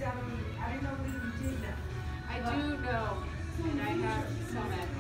I don't know what you did now. I do know, and I have some at